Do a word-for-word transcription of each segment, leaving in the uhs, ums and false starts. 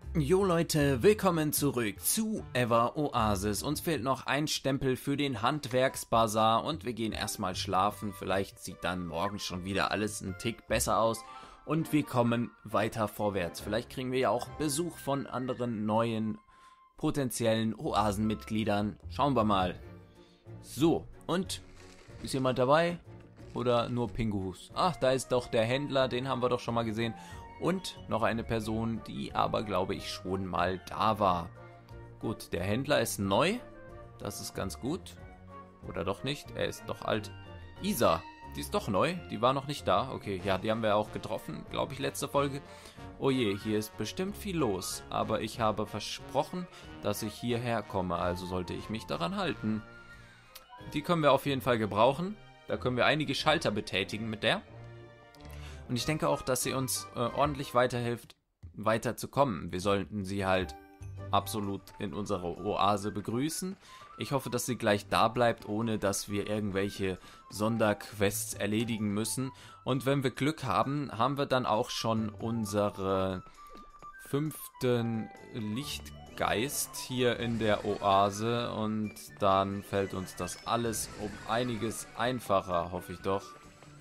Jo Leute, willkommen zurück zu Ever Oasis. Uns fehlt noch ein Stempel für den Handwerksbazar und wir gehen erstmal schlafen. Vielleicht sieht dann morgen schon wieder alles einen Tick besser aus und wir kommen weiter vorwärts. Vielleicht kriegen wir ja auch Besuch von anderen neuen potenziellen Oasenmitgliedern. Schauen wir mal. So, und ist jemand dabei? Oder nur Pingus? Ach, da ist doch der Händler, den haben wir doch schon mal gesehen. Und noch eine Person, die aber, glaube ich, schon mal da war. Gut, der Händler ist neu. Das ist ganz gut. Oder doch nicht? Er ist doch alt. Isa, die ist doch neu. Die war noch nicht da. Okay, ja, die haben wir auch getroffen, glaube ich, letzte Folge. Oh je, hier ist bestimmt viel los. Aber ich habe versprochen, dass ich hierher komme. Also sollte ich mich daran halten. Die können wir auf jeden Fall gebrauchen. Da können wir einige Schalter betätigen mit der. Und ich denke auch, dass sie uns äh, ordentlich weiterhilft, weiterzukommen. Wir sollten sie halt absolut in unserer Oase begrüßen. Ich hoffe, dass sie gleich da bleibt, ohne dass wir irgendwelche Sonderquests erledigen müssen. Und wenn wir Glück haben, haben wir dann auch schon unseren fünften Lichtgeist hier in der Oase. Und dann fällt uns das alles um einiges einfacher, hoffe ich doch.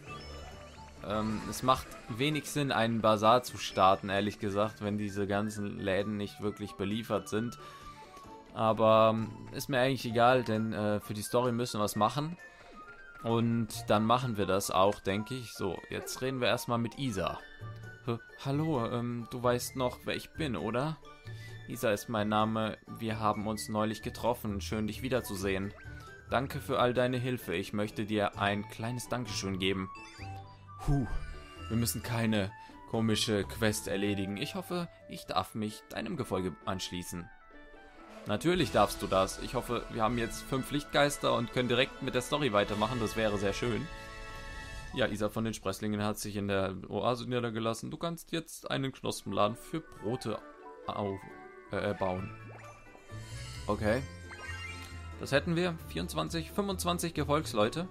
Ähm, es macht wenig Sinn, einen Bazar zu starten, ehrlich gesagt, wenn diese ganzen Läden nicht wirklich beliefert sind. Aber ähm, ist mir eigentlich egal, denn äh, für die Story müssen wir es machen. Und dann machen wir das auch, denke ich. So, jetzt reden wir erstmal mit Isa. H Hallo, ähm, du weißt noch, wer ich bin, oder? Isa ist mein Name. Wir haben uns neulich getroffen. Schön, dich wiederzusehen. Danke für all deine Hilfe. Ich möchte dir ein kleines Dankeschön geben. Puh, wir müssen keine komische Quest erledigen. Ich hoffe, ich darf mich deinem Gefolge anschließen. Natürlich darfst du das. Ich hoffe, wir haben jetzt fünf Lichtgeister und können direkt mit der Story weitermachen. Das wäre sehr schön. Ja, Isa von den Sprösslingen hat sich in der Oase niedergelassen. Du kannst jetzt einen Knospenladen für Brote auf, äh, bauen. Okay. Das hätten wir. vierundzwanzig, fünfundzwanzig Gefolgsleute.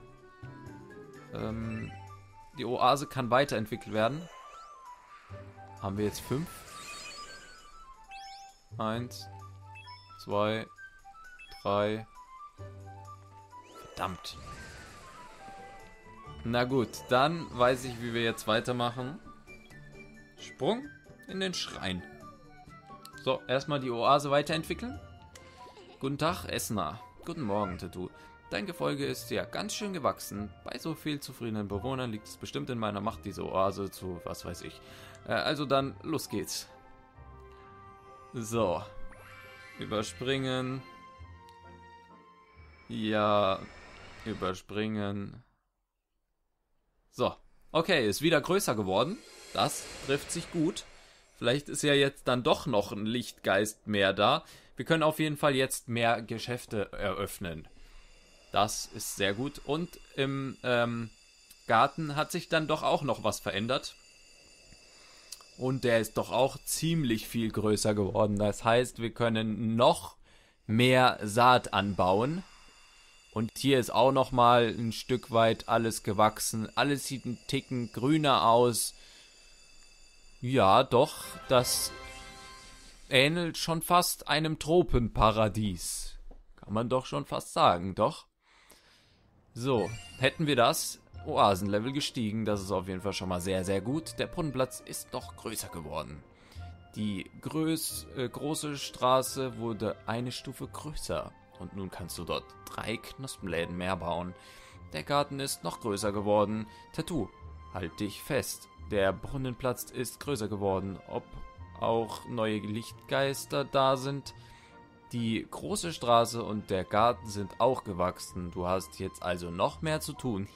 Ähm... Die Oase kann weiterentwickelt werden. Haben wir jetzt fünf? Eins, zwei, drei. Verdammt. Na gut, dann weiß ich, wie wir jetzt weitermachen. Sprung in den Schrein. So, erstmal die Oase weiterentwickeln. Guten Tag, Esna. Guten Morgen, Tattoo. Dein Gefolge ist ja ganz schön gewachsen. Bei so viel zufriedenen Bewohnern liegt es bestimmt in meiner Macht, diese Oase zu, was weiß ich. Äh, also dann, los geht's. So. Überspringen. Ja. Überspringen. So. Okay, ist wieder größer geworden. Das trifft sich gut. Vielleicht ist ja jetzt dann doch noch ein Lichtgeist mehr da. Wir können auf jeden Fall jetzt mehr Geschäfte eröffnen. Das ist sehr gut. Und im ähm, Garten hat sich dann doch auch noch was verändert. Und der ist doch auch ziemlich viel größer geworden. Das heißt, wir können noch mehr Saat anbauen. Und hier ist auch noch mal ein Stück weit alles gewachsen. Alles sieht ein Ticken grüner aus. Ja, doch, das ähnelt schon fast einem Tropenparadies. Kann man doch schon fast sagen, doch. So, hätten wir das, Oasenlevel gestiegen, das ist auf jeden Fall schon mal sehr, sehr gut. Der Brunnenplatz ist doch größer geworden. Die größ, äh, große Straße wurde eine Stufe größer und nun kannst du dort drei Knospenläden mehr bauen. Der Garten ist noch größer geworden. Tattoo, halt dich fest. Der Brunnenplatz ist größer geworden. Ob auch neue Lichtgeister da sind? Die große Straße und der Garten sind auch gewachsen. Du hast jetzt also noch mehr zu tun.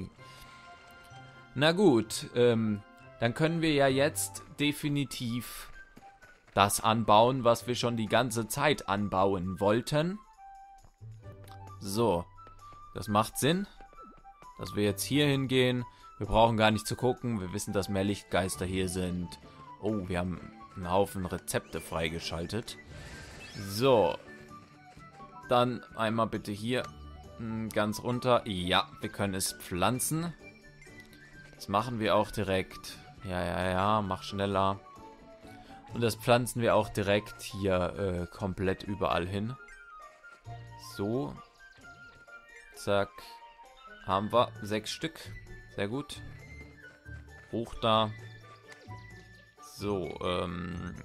Na gut, ähm, dann können wir ja jetzt definitiv das anbauen, was wir schon die ganze Zeit anbauen wollten. So, das macht Sinn, dass wir jetzt hier hingehen. Wir brauchen gar nicht zu gucken. Wir wissen, dass mehr Lichtgeister hier sind. Oh, wir haben einen Haufen Rezepte freigeschaltet. So. Dann einmal bitte hier ganz runter. Ja, wir können es pflanzen. Das machen wir auch direkt. Ja, ja, ja, mach schneller. Und das pflanzen wir auch direkt hier äh, komplett überall hin. So. Zack. Haben wir sechs Stück. Sehr gut. Hoch da. So, ähm.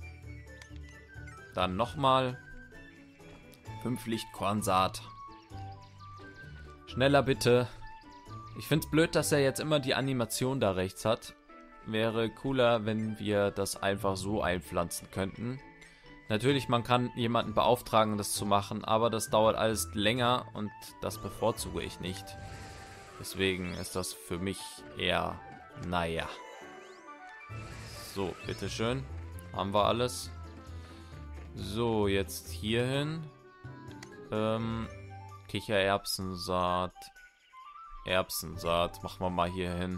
Dann nochmal. Fünf Lichtkornsaat. Schneller bitte. Ich finde es blöd, dass er jetzt immer die Animation da rechts hat. Wäre cooler, wenn wir das einfach so einpflanzen könnten. Natürlich, man kann jemanden beauftragen, das zu machen, aber das dauert alles länger und das bevorzuge ich nicht. Deswegen ist das für mich eher, naja. So, bitteschön. Haben wir alles. So, jetzt hier hin. Ähm, Kichererbsensaat. Erbsensaat. Machen wir mal hier hin.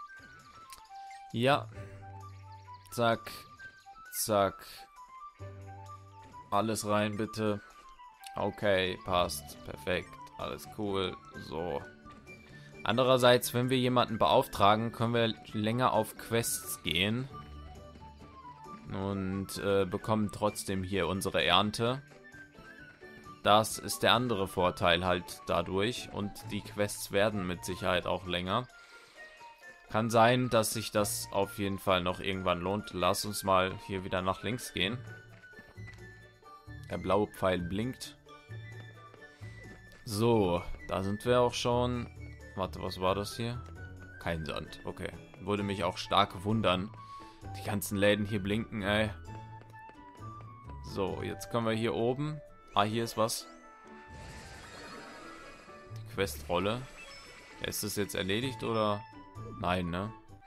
Ja. Zack. Zack. Alles rein, bitte. Okay, passt. Perfekt. Alles cool. So. Andererseits, wenn wir jemanden beauftragen, können wir länger auf Quests gehen. Und äh, bekommen trotzdem hier unsere Ernte. Das ist der andere Vorteil halt dadurch. Und die Quests werden mit Sicherheit auch länger. Kann sein, dass sich das auf jeden Fall noch irgendwann lohnt. Lass uns mal hier wieder nach links gehen. Der blaue Pfeil blinkt. So, da sind wir auch schon. Warte, was war das hier? Kein Sand, okay. Würde mich auch stark wundern. Die ganzen Läden hier blinken, ey. So, jetzt können wir hier oben. Ah, hier ist was. Die Questrolle. Ist das jetzt erledigt oder? Nein, ne?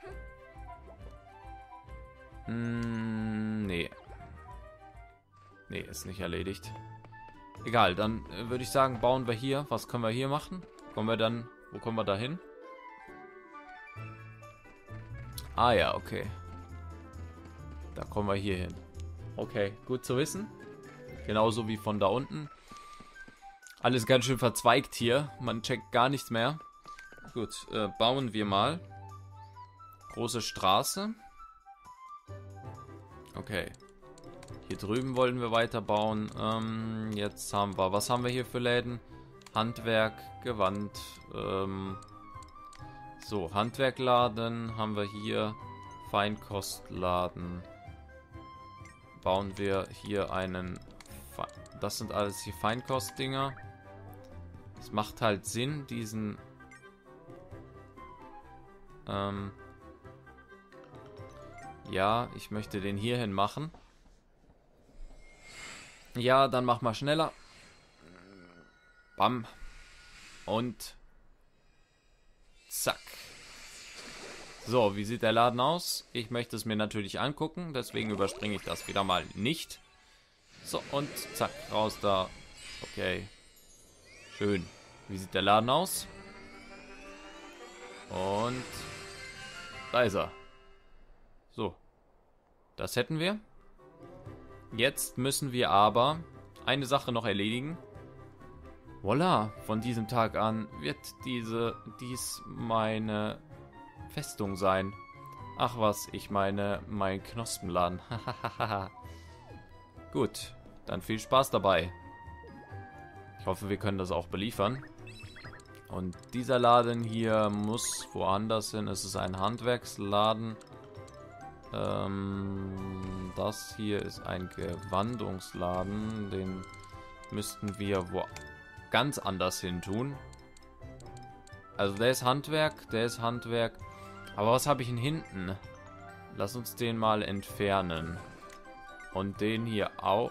Hm, nee. Nee, ist nicht erledigt. Egal, dann äh, würde ich sagen, bauen wir hier. Was können wir hier machen? Kommen wir dann... Wo kommen wir da hin? Ah ja, okay. Da kommen wir hier hin. Okay, gut zu wissen. Genauso wie von da unten. Alles ganz schön verzweigt hier. Man checkt gar nichts mehr. Gut, äh, bauen wir mal. Große Straße. Okay. Hier drüben wollen wir weiterbauen. Ähm, jetzt haben wir... Was haben wir hier für Läden? Handwerk, Gewand. Ähm, so, Handwerkladen haben wir hier. Feinkostladen. Bauen wir hier einen... Fe das sind alles hier Feinkostdinger. Es macht halt Sinn, diesen... Ähm, ja, ich möchte den hierhin machen. Ja, dann mach mal schneller. Bam. Und zack. So, wie sieht der Laden aus? Ich möchte es mir natürlich angucken, deswegen überspringe ich das wieder mal nicht. So, und zack, raus da. Okay. Schön. Wie sieht der Laden aus? Und da ist er. So. Das hätten wir. Jetzt müssen wir aber eine Sache noch erledigen. Voila, von diesem Tag an wird diese dies meine Festung sein. Ach was, ich meine mein Knospenladen. Gut, dann viel Spaß dabei. Ich hoffe, wir können das auch beliefern. Und dieser Laden hier muss woanders hin. Es ist ein Handwerksladen. Ähm, das hier ist ein Gewandungsladen. Den müssten wir wo ganz anders hin tun. Also der ist Handwerk, der ist Handwerk. Aber was habe ich denn hinten? Lass uns den mal entfernen. Und den hier auch.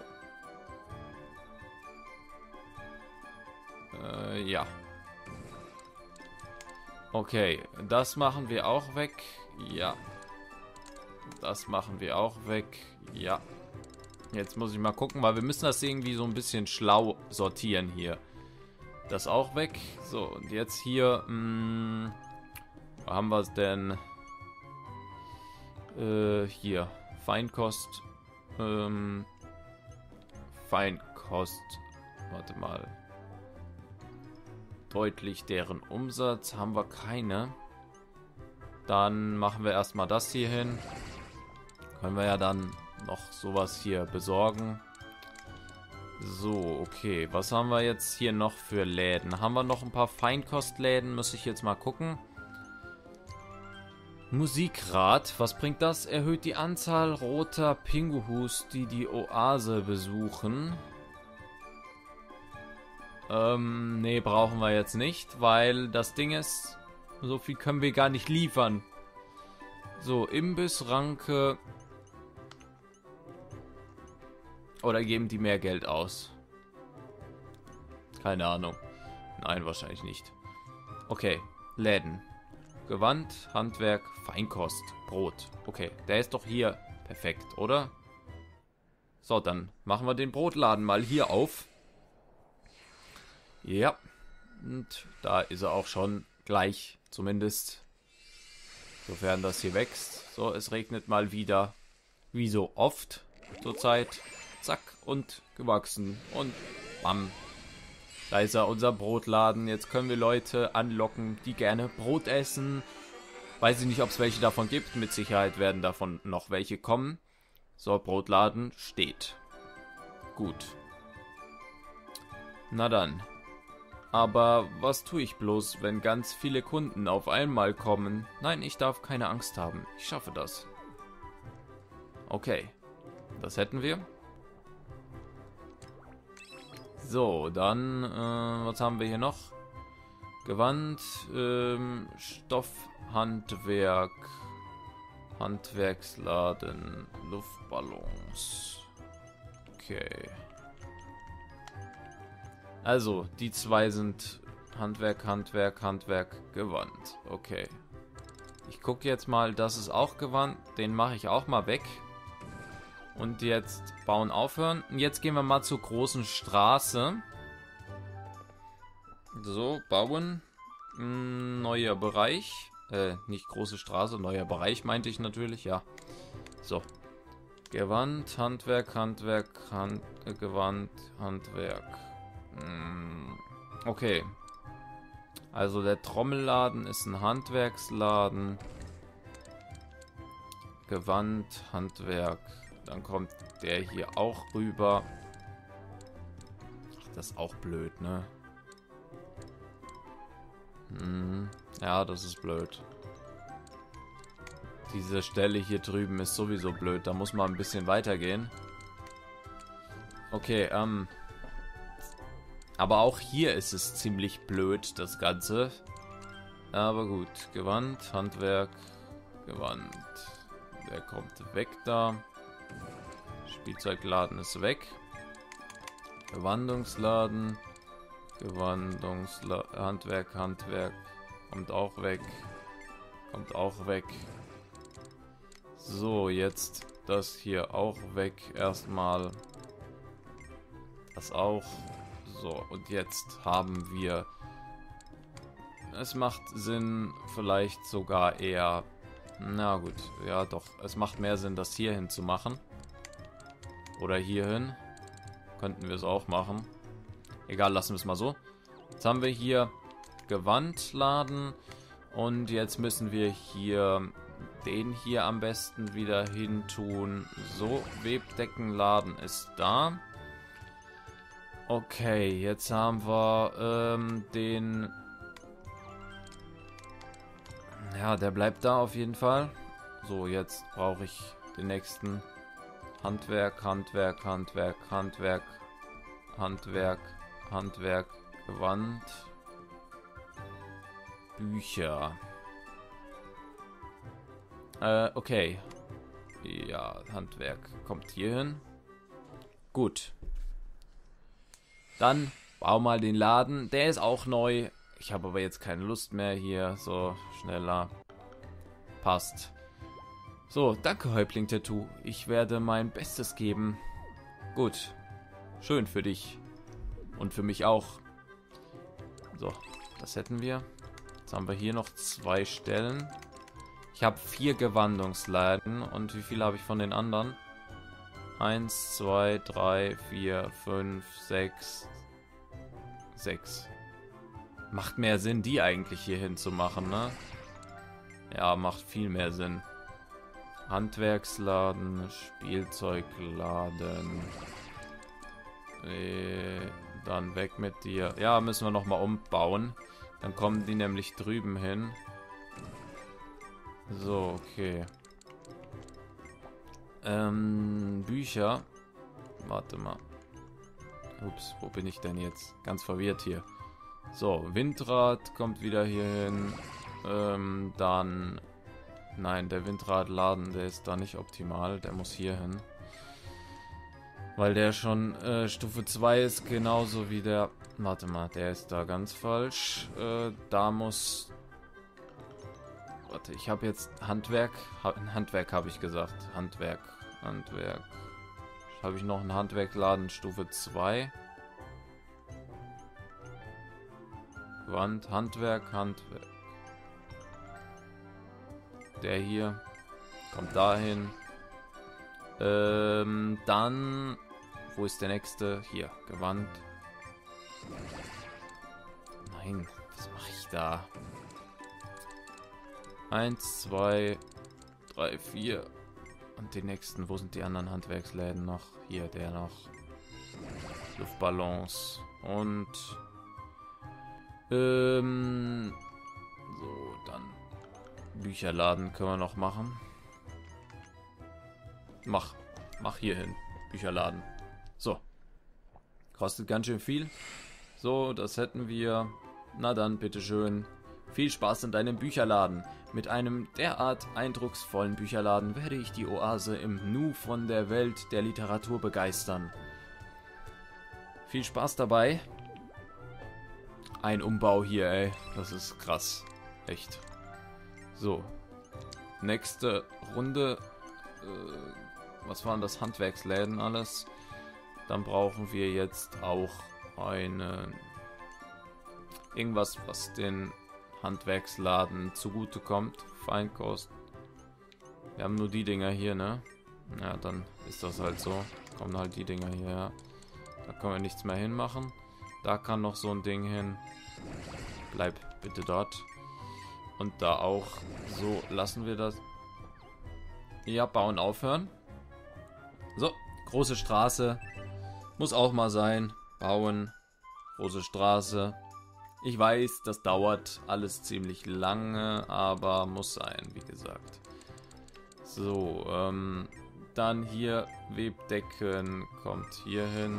Äh, ja. Okay, das machen wir auch weg. Ja. Das machen wir auch weg. Ja. Jetzt muss ich mal gucken, weil wir müssen das irgendwie so ein bisschen schlau sortieren hier. Das auch weg. So, und jetzt hier. Mh, wo haben wir es denn? Äh, hier. Feinkost. Ähm, Feinkost. Warte mal. Deutlich deren Umsatz. Haben wir keine. Dann machen wir erstmal das hier hin. Können wir ja dann noch sowas hier besorgen. So, okay. Was haben wir jetzt hier noch für Läden? Haben wir noch ein paar Feinkostläden? Muss ich jetzt mal gucken. Musikrad. Was bringt das? Erhöht die Anzahl roter Pinguhus, die die Oase besuchen. Ähm, nee, brauchen wir jetzt nicht, weil das Ding ist, so viel können wir gar nicht liefern. So, Imbissranke. Oder geben die mehr Geld aus? Keine Ahnung. Nein, wahrscheinlich nicht. Okay, Läden. Gewand, Handwerk, Feinkost, Brot. Okay, der ist doch hier perfekt, oder? So, dann machen wir den Brotladen mal hier auf. Ja, und da ist er auch schon gleich, zumindest. Sofern das hier wächst. So, es regnet mal wieder, wie so oft zurzeit. Zack, und gewachsen. Und bam. Da ist er, unser Brotladen. Jetzt können wir Leute anlocken, die gerne Brot essen. Weiß ich nicht, ob es welche davon gibt. Mit Sicherheit werden davon noch welche kommen. So, Brotladen steht. Gut. Na dann. Aber was tue ich bloß, wenn ganz viele Kunden auf einmal kommen? Nein, ich darf keine Angst haben. Ich schaffe das. Okay. Das hätten wir. So, dann, äh, was haben wir hier noch? Gewand, ähm, Stoffhandwerk, Handwerksladen, Luftballons. Okay. Also, die zwei sind Handwerk, Handwerk, Handwerk, Gewand. Okay. Ich gucke jetzt mal, das ist auch Gewand. Den mache ich auch mal weg. Und jetzt bauen aufhören. Und jetzt gehen wir mal zur großen Straße. So, bauen. Hm, neuer Bereich. Äh, nicht große Straße, neuer Bereich meinte ich natürlich, ja. So. Gewand, Handwerk, Handwerk, Hand, äh, Gewand, Handwerk. Hm, okay. Also der Trommelladen ist ein Handwerksladen. Gewand, Handwerk. Dann kommt der hier auch rüber. Ach, das ist auch blöd, ne? Hm, ja, das ist blöd. Diese Stelle hier drüben ist sowieso blöd. Da muss man ein bisschen weitergehen. Okay, ähm... aber auch hier ist es ziemlich blöd, das Ganze. Aber gut, Gewand, Handwerk, Gewand. Der kommt weg da. Spielzeugladen ist weg. Gewandungsladen. Gewandungsladen. Handwerk, Handwerk. Kommt auch weg. Kommt auch weg. So, jetzt das hier auch weg. Erstmal. Das auch. So, und jetzt haben wir... Es macht Sinn, vielleicht sogar eher... Na gut, ja doch. Es macht mehr Sinn, das hier hin zu machen. Oder hierhin. Könnten wir es auch machen. Egal, lassen wir es mal so. Jetzt haben wir hier Gewandladen. Und jetzt müssen wir hier den hier am besten wieder hin tun. So, Webdeckenladen ist da. Okay, jetzt haben wir ähm, den... Ja, der bleibt da auf jeden Fall. So, jetzt brauche ich den nächsten. Handwerk, Handwerk, Handwerk, Handwerk, Handwerk, Handwerk, Gewand, Bücher. Äh, okay. Ja, Handwerk kommt hier hin. Gut. Dann bau mal den Laden. Der ist auch neu. Ich habe aber jetzt keine Lust mehr hier. So, schneller. Passt. So, danke Häuptling Tattoo. Ich werde mein Bestes geben. Gut. Schön für dich. Und für mich auch. So, das hätten wir. Jetzt haben wir hier noch zwei Stellen. Ich habe vier Gewandungsläden. Und wie viele habe ich von den anderen? Eins, zwei, drei, vier, fünf, sechs. Sechs. Macht mehr Sinn, die eigentlich hier hin zu machen, ne? Ja, macht viel mehr Sinn. Handwerksladen, Spielzeugladen. Äh, dann weg mit dir. Ja, müssen wir nochmal umbauen. Dann kommen die nämlich drüben hin. So, okay. Ähm, Bücher. Warte mal. Ups, wo bin ich denn jetzt? Ganz verwirrt hier. So, Windrad kommt wieder hier hin. Ähm, dann... Nein, der Windradladen, der ist da nicht optimal. Der muss hier hin. Weil der schon äh, Stufe zwei ist, genauso wie der... Warte mal, der ist da ganz falsch. Äh, da muss... Warte, ich habe jetzt Handwerk. Ha Handwerk habe ich gesagt. Handwerk. Handwerk. Habe ich noch einen Handwerkladen Stufe zwei? Wand, Handwerk, Handwerk. Der hier kommt dahin. Ähm, dann... Wo ist der nächste? Hier, Gewand. Nein, was mache ich da? Eins, zwei, drei, vier. Und die nächsten, wo sind die anderen Handwerksläden noch? Hier, der noch. Luftballons. Und... Ähm... So, dann... Bücherladen können wir noch machen. Mach. Mach hier hin. Bücherladen. So. Kostet ganz schön viel. So, das hätten wir. Na dann, bitteschön. Viel Spaß in deinem Bücherladen. Mit einem derart eindrucksvollen Bücherladen werde ich die Oase im Nu von der Welt der Literatur begeistern. Viel Spaß dabei. Ein Umbau hier, ey. Das ist krass. Echt. So. Nächste Runde. Äh, was waren das? Handwerksläden alles? Dann brauchen wir jetzt auch eine... Irgendwas, was den Handwerksladen zugutekommt. Feinkost. Wir haben nur die Dinger hier, ne? Ja, dann ist das halt so. Kommen halt die Dinger hierher. Da können wir nichts mehr hinmachen. Da kann noch so ein Ding hin. Bleib bitte dort. Und da auch. So, lassen wir das. Ja, bauen aufhören. So, große Straße. Muss auch mal sein. Bauen. Große Straße. Ich weiß, das dauert alles ziemlich lange, aber muss sein, wie gesagt. So, ähm, dann hier Webdecken kommt hier hin.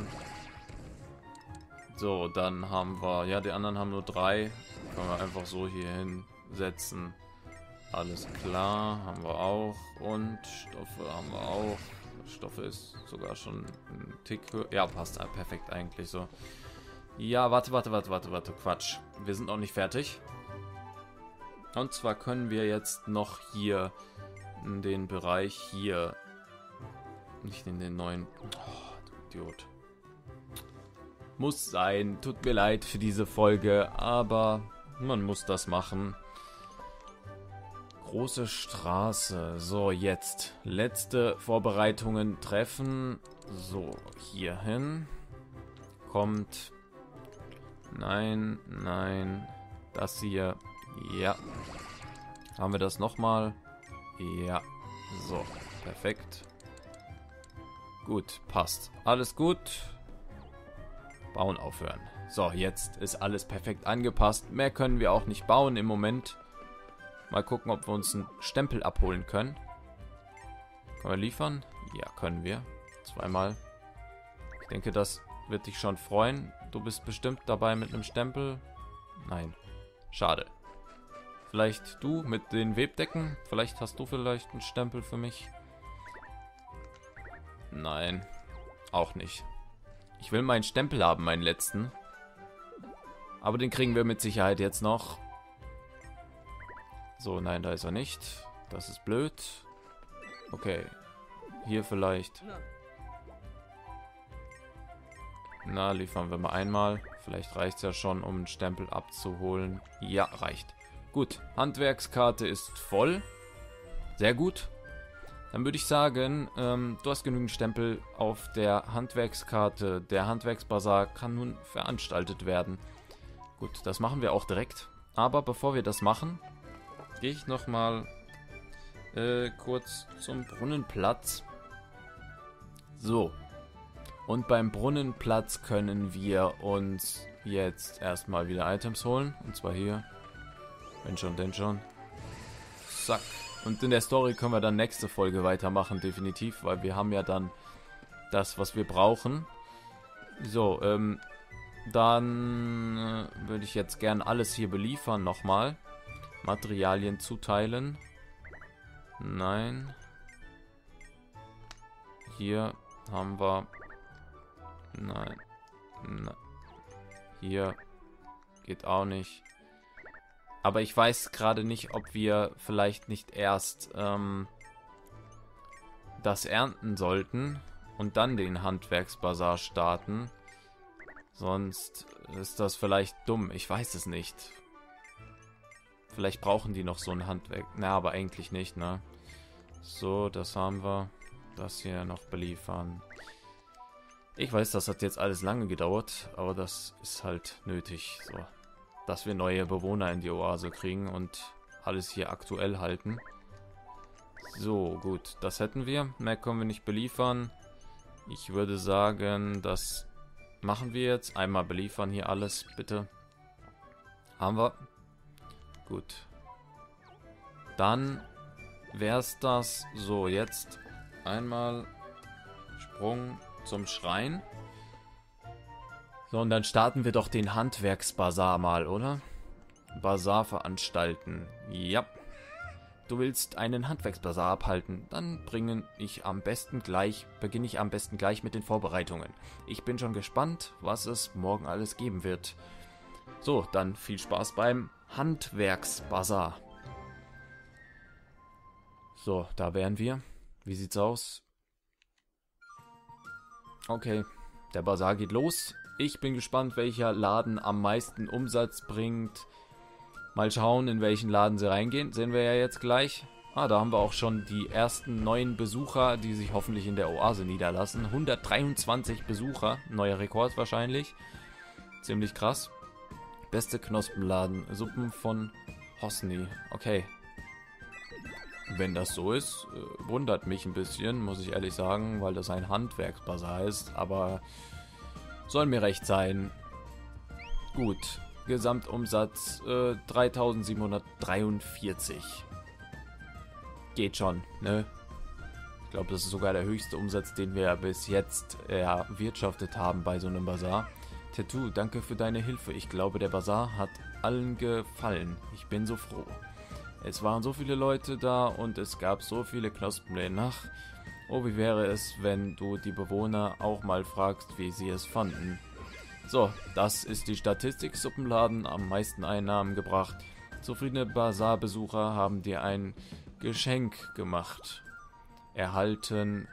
So, dann haben wir, ja, die anderen haben nur drei. Können wir einfach so hier hinsetzen. Alles klar, haben wir auch. Und Stoffe haben wir auch. Stoffe ist sogar schon ein Tick höher. Ja, passt perfekt eigentlich so. Ja, warte, warte, warte, warte, warte, Quatsch. Wir sind noch nicht fertig. Und zwar können wir jetzt noch hier in den Bereich hier, nicht in den neuen... Oh, du Idiot. Muss sein, tut mir leid für diese Folge, aber man muss das machen. Große Straße. So, jetzt. Letzte Vorbereitungen treffen. So, hier hin. Kommt... Nein, nein. Das hier. Ja. Haben wir das nochmal? Ja. So, perfekt. Gut, passt. Alles gut. Bauen aufhören. So, jetzt ist alles perfekt angepasst. Mehr können wir auch nicht bauen im Moment. Mal gucken, ob wir uns einen Stempel abholen können. Können wir liefern? Ja, können wir. Zweimal. Ich denke, das wird dich schon freuen. Du bist bestimmt dabei mit einem Stempel. Nein. Schade. Vielleicht du mit den Webdecken? Vielleicht hast du vielleicht einen Stempel für mich? Nein. Auch nicht. Ich will meinen Stempel haben, meinen letzten. Aber den kriegen wir mit Sicherheit jetzt noch. So, nein, da ist er nicht. Das ist blöd. Okay. Hier vielleicht. Na, liefern wir mal einmal. Vielleicht reicht es ja schon, um einen Stempel abzuholen. Ja, reicht. Gut, Handwerkskarte ist voll. Sehr gut. Dann würde ich sagen, ähm, du hast genügend Stempel auf der Handwerkskarte. Der Handwerksbazar kann nun veranstaltet werden. Gut, das machen wir auch direkt. Aber bevor wir das machen, gehe ich nochmal äh, kurz zum Brunnenplatz. So. Und beim Brunnenplatz können wir uns jetzt erstmal wieder Items holen. Und zwar hier. Wenn schon, denn schon. Zack. Und in der Story können wir dann nächste Folge weitermachen, definitiv. Weil wir haben ja dann das, was wir brauchen. So, ähm... Dann äh, würde ich jetzt gern alles hier beliefern nochmal. Materialien zuteilen. Nein. Hier haben wir... Nein. Nein. Hier geht auch nicht. Aber ich weiß gerade nicht, ob wir vielleicht nicht erst ähm, das ernten sollten und dann den Handwerksbazar starten. Sonst ist das vielleicht dumm. Ich weiß es nicht. Vielleicht brauchen die noch so ein Handwerk. Na, aber eigentlich nicht, ne? So, das haben wir. Das hier noch beliefern. Ich weiß, das hat jetzt alles lange gedauert, aber das ist halt nötig. So, dass wir neue Bewohner in die Oase kriegen und alles hier aktuell halten. So, gut. Das hätten wir. Mehr können wir nicht beliefern. Ich würde sagen, das... machen wir jetzt. Einmal beliefern hier alles, bitte. Haben wir. Gut. Dann wäre es das. So, jetzt einmal Sprung zum Schrein. So, und dann starten wir doch den Handwerksbazar mal, oder? Bazar veranstalten. Ja. Du willst einen Handwerksbazar abhalten, dann bringe ich am besten gleich, beginne ich am besten gleich mit den Vorbereitungen. Ich bin schon gespannt, was es morgen alles geben wird. So, dann viel Spaß beim Handwerksbazar. So, da wären wir. Wie sieht's aus? Okay, der Bazar geht los. Ich bin gespannt, welcher Laden am meisten Umsatz bringt. Mal schauen, in welchen Laden sie reingehen. Sehen wir ja jetzt gleich. Ah, da haben wir auch schon die ersten neuen Besucher, die sich hoffentlich in der Oase niederlassen. hundertdreiundzwanzig Besucher. Neuer Rekord wahrscheinlich. Ziemlich krass. Beste Knospenladen. Suppen von Hosni. Okay. Wenn das so ist, äh, wundert mich ein bisschen, muss ich ehrlich sagen, weil das ein Handwerksbazar ist. Aber soll mir recht sein. Gut. Gesamtumsatz äh, dreitausendsiebenhundertdreiundvierzig. Geht schon, ne? Ich glaube, das ist sogar der höchste Umsatz, den wir bis jetzt erwirtschaftet haben bei so einem Bazar. Tattoo, danke für deine Hilfe. Ich glaube, der Bazar hat allen gefallen. Ich bin so froh. Es waren so viele Leute da und es gab so viele Knospenläden nach. Oh, wie wäre es, wenn du die Bewohner auch mal fragst, wie sie es fanden. So, das ist die Statistik. Suppenladen am meisten Einnahmen gebracht. Zufriedene Bazarbesucher haben dir ein Geschenk gemacht. Erhalten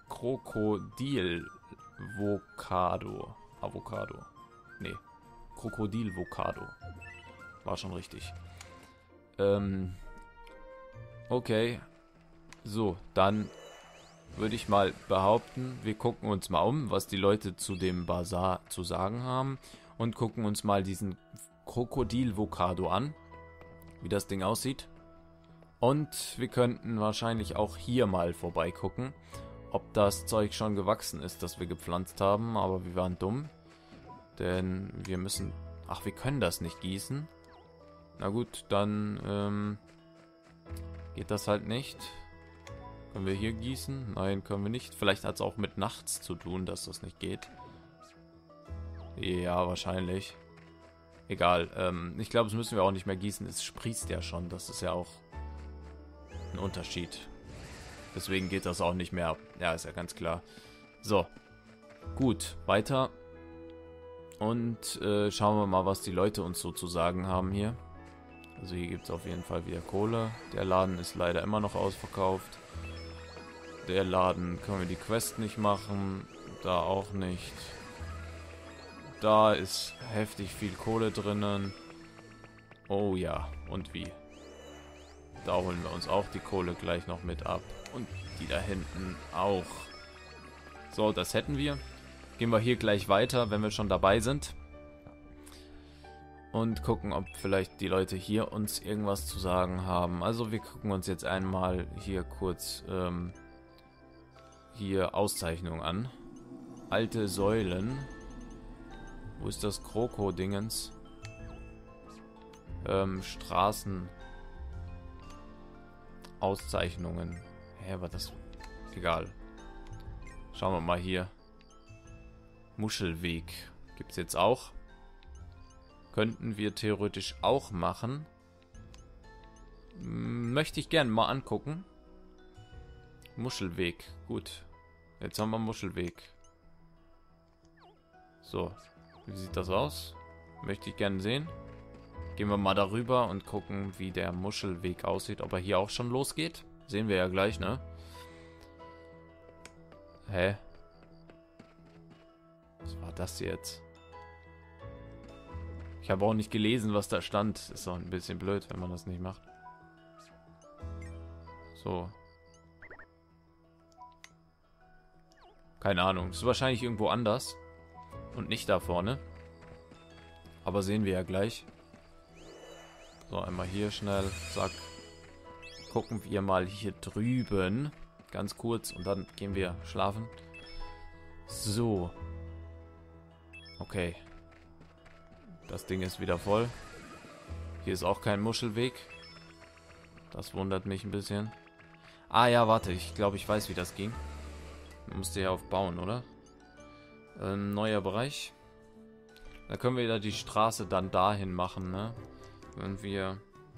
Krokodil-Vokado. Avocado. Nee, Krokodil-Vokado. War schon richtig. Ähm, okay. So, dann würde ich mal behaupten, wir gucken uns mal um, was die Leute zu dem Bazar zu sagen haben und gucken uns mal diesen Krokodil-Vokado an, wie das Ding aussieht. Und wir könnten wahrscheinlich auch hier mal vorbeigucken, ob das Zeug schon gewachsen ist, das wir gepflanzt haben, aber wir waren dumm, denn wir müssen... Ach, wir können das nicht gießen. Na gut, dann ähm, geht das halt nicht. Können wir hier gießen? Nein, können wir nicht. Vielleicht hat es auch mit nachts zu tun, dass das nicht geht. Ja, wahrscheinlich. Egal. Ähm, ich glaube, das müssen wir auch nicht mehr gießen. Es sprießt ja schon. Das ist ja auch ein Unterschied. Deswegen geht das auch nicht mehr. Ja, ist ja ganz klar. So. Gut, weiter. Und äh, schauen wir mal, was die Leute uns so zu sagen haben hier. Also hier gibt es auf jeden Fall wieder Kohle. Der Laden ist leider immer noch ausverkauft. Der Laden können wir die Quest nicht machen. Da auch nicht. Da ist heftig viel Kohle drinnen. Oh ja, und wie? Da holen wir uns auch die Kohle gleich noch mit ab. Und die da hinten auch. So, das hätten wir. Gehen wir hier gleich weiter, wenn wir schon dabei sind. Und gucken, ob vielleicht die Leute hier uns irgendwas zu sagen haben. Also wir gucken uns jetzt einmal hier kurz ähm, hier Auszeichnung an. Alte Säulen. Wo ist das Kroko-Dingens? Ähm, Straßen. Auszeichnungen. Hä, war das? Egal. Schauen wir mal hier. Muschelweg. Gibt es jetzt auch. Könnten wir theoretisch auch machen. Möchte ich gerne mal angucken. Muschelweg. Gut. Jetzt haben wir Muschelweg. So. Wie sieht das aus? Möchte ich gerne sehen. Gehen wir mal darüber und gucken, wie der Muschelweg aussieht. Ob er hier auch schon losgeht. Sehen wir ja gleich, ne? Hä? Was war das jetzt? Ich habe auch nicht gelesen, was da stand. Ist doch ein bisschen blöd, wenn man das nicht macht. So. Keine Ahnung. Ist wahrscheinlich irgendwo anders. Und nicht da vorne. Aber sehen wir ja gleich. So, einmal hier schnell. Zack. Gucken wir mal hier drüben. Ganz kurz. Und dann gehen wir schlafen. So. Okay. Das Ding ist wieder voll. Hier ist auch kein Muschelweg. Das wundert mich ein bisschen. Ah ja, warte. Ich glaube, ich weiß, wie das ging. Man musste ja aufbauen, oder? Ähm, neuer Bereich. Da können wir wieder die Straße dann dahin machen, ne? Wenn wir...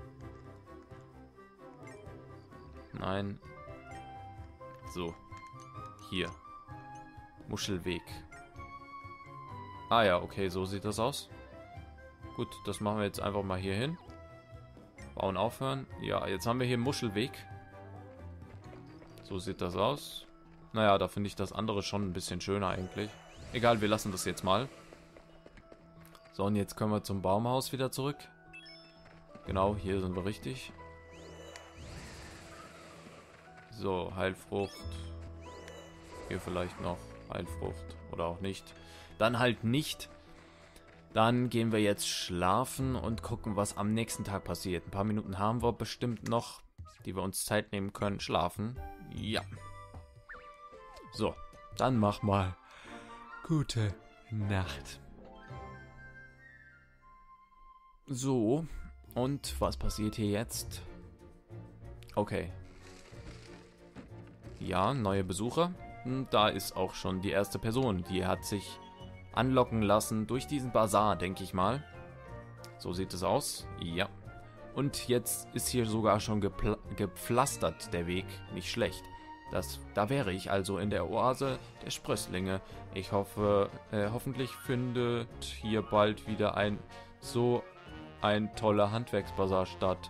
Nein. So. Hier. Muschelweg. Ah ja, okay, so sieht das aus. Gut, das machen wir jetzt einfach mal hier hin. Bauen aufhören. Ja, jetzt haben wir hier Muschelweg. So sieht das aus. Naja, da finde ich das andere schon ein bisschen schöner eigentlich. Egal, wir lassen das jetzt mal. So, und jetzt können wir zum Baumhaus wieder zurück. Genau, hier sind wir richtig. So, Heilfrucht. Hier vielleicht noch Heilfrucht. Oder auch nicht. Dann halt nicht. Dann gehen wir jetzt schlafen und gucken, was am nächsten Tag passiert. Ein paar Minuten haben wir bestimmt noch, die wir uns Zeit nehmen können. Schlafen. Ja. So, dann mach mal gute Nacht. So, und was passiert hier jetzt? Okay. Ja, neue Besucher. Da ist auch schon die erste Person. Die hat sich anlocken lassen durch diesen Bazar, denke ich mal. So sieht es aus. Ja. Und jetzt ist hier sogar schon gepl- gepflastert der Weg. Nicht schlecht. Das, da wäre ich also in der Oase der Sprösslinge. Ich hoffe, äh, hoffentlich findet hier bald wieder ein so ein toller Handwerksbazar statt.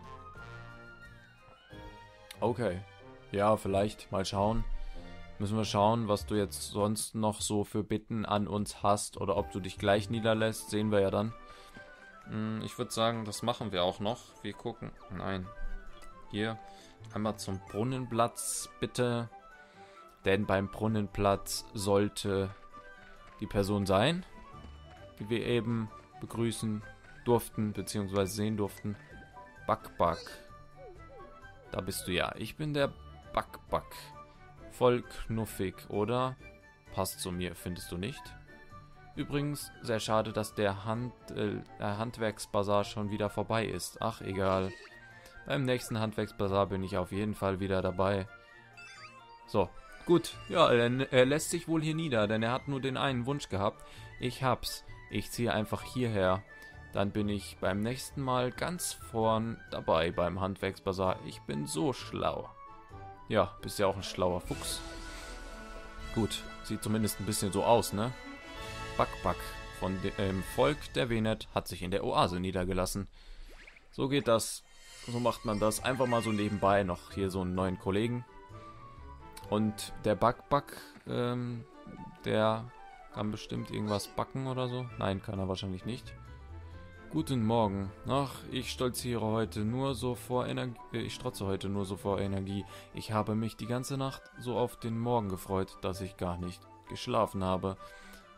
Okay. Ja, vielleicht. Mal schauen. Müssen wir schauen, was du jetzt sonst noch so für Bitten an uns hast. Oder ob du dich gleich niederlässt. Sehen wir ja dann. Hm, ich würde sagen, das machen wir auch noch. Wir gucken. Nein. Hier. Einmal zum Brunnenplatz, bitte. Denn beim Brunnenplatz sollte die Person sein, die wir eben begrüßen durften, beziehungsweise sehen durften. Back-Back. Da bist du ja. Ich bin der Back-Back. Voll knuffig, oder? Passt zu mir, findest du nicht? Übrigens, sehr schade, dass der, Hand, äh, der Handwerksbazar schon wieder vorbei ist. Ach, egal. Beim nächsten Handwerksbazar bin ich auf jeden Fall wieder dabei. So, gut. Ja, er, er lässt sich wohl hier nieder, denn er hat nur den einen Wunsch gehabt. Ich hab's. Ich ziehe einfach hierher. Dann bin ich beim nächsten Mal ganz vorn dabei beim Handwerksbazar. Ich bin so schlau. Ja, bist ja auch ein schlauer Fuchs. Gut, sieht zumindest ein bisschen so aus, ne? Back-Back von dem Volk der Venet hat sich in der Oase niedergelassen. So geht das. So macht man das. Einfach mal so nebenbei noch hier so einen neuen Kollegen. Und der Back-Back, ähm, der kann bestimmt irgendwas backen oder so. Nein, kann er wahrscheinlich nicht. Guten Morgen. Ach, ich stolziere heute nur so vor Energie. Ich strotze heute nur so vor Energie. Ich habe mich die ganze Nacht so auf den Morgen gefreut, dass ich gar nicht geschlafen habe.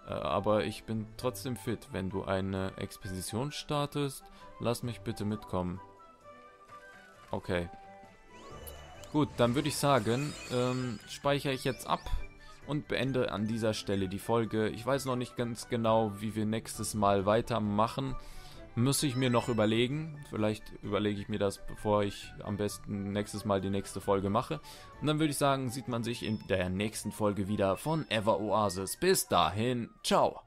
Äh, aber ich bin trotzdem fit. Wenn du eine Expedition startest, lass mich bitte mitkommen. Okay. Gut, dann würde ich sagen, ähm, speichere ich jetzt ab und beende an dieser Stelle die Folge. Ich weiß noch nicht ganz genau, wie wir nächstes Mal weitermachen. Muss ich mir noch überlegen. Vielleicht überlege ich mir das, bevor ich am besten nächstes Mal die nächste Folge mache. Und dann würde ich sagen, sieht man sich in der nächsten Folge wieder von Ever Oasis. Bis dahin, ciao.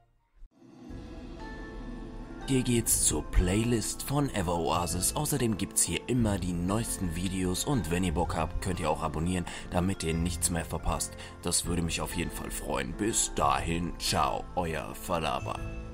Hier geht's zur Playlist von Ever Oasis. Außerdem gibt's hier immer die neuesten Videos und wenn ihr Bock habt, könnt ihr auch abonnieren, damit ihr nichts mehr verpasst. Das würde mich auf jeden Fall freuen. Bis dahin, ciao, euer Falaba.